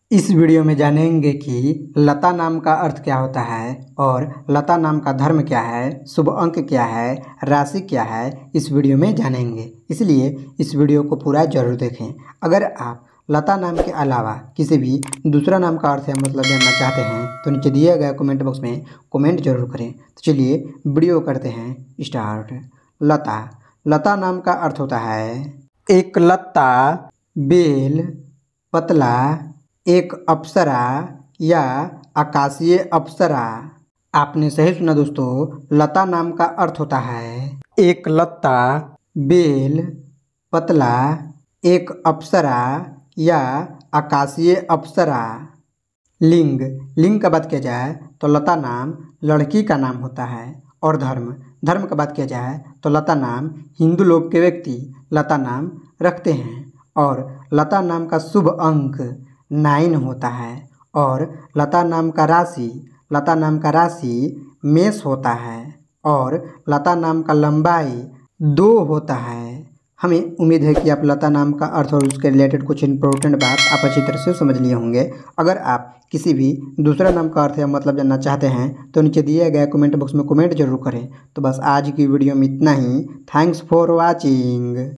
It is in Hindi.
इस वीडियो में जानेंगे कि लता नाम का अर्थ क्या होता है और लता नाम का धर्म क्या है, शुभ अंक क्या है, राशि क्या है, इस वीडियो में जानेंगे। इसलिए इस वीडियो को पूरा जरूर देखें। अगर आप लता नाम के अलावा किसी भी दूसरा नाम का अर्थ या मतलब जानना चाहते हैं तो नीचे दिए गए कमेंट बॉक्स में कमेंट जरूर करें। तो चलिए वीडियो करते हैं स्टार्ट। लता लता नाम का अर्थ होता है एक लता, बेल, पतला, एक अप्सरा या आकाशीय अप्सरा। आपने सही सुना दोस्तों, लता नाम का अर्थ होता है एक लता, बेल, पतला, एक अप्सरा या आकाशीय अप्सरा। लिंग लिंग का बात किया जाए तो लता नाम लड़की का नाम होता है। और धर्म धर्म का बात किया जाए तो लता नाम हिंदू लोग के व्यक्ति लता नाम रखते हैं। और लता नाम का शुभ अंक 9 होता है। और लता नाम का राशि मेष होता है। और लता नाम का लंबाई 2 होता है। हमें उम्मीद है कि आप लता नाम का अर्थ और उसके रिलेटेड कुछ इंपॉर्टेंट बात आप अच्छी तरह से समझ लिए होंगे। अगर आप किसी भी दूसरा नाम का अर्थ या मतलब जानना चाहते हैं तो नीचे दिए गए कमेंट बॉक्स में कमेंट जरूर करें। तो बस आज की वीडियो में इतना ही। Thanks for watching.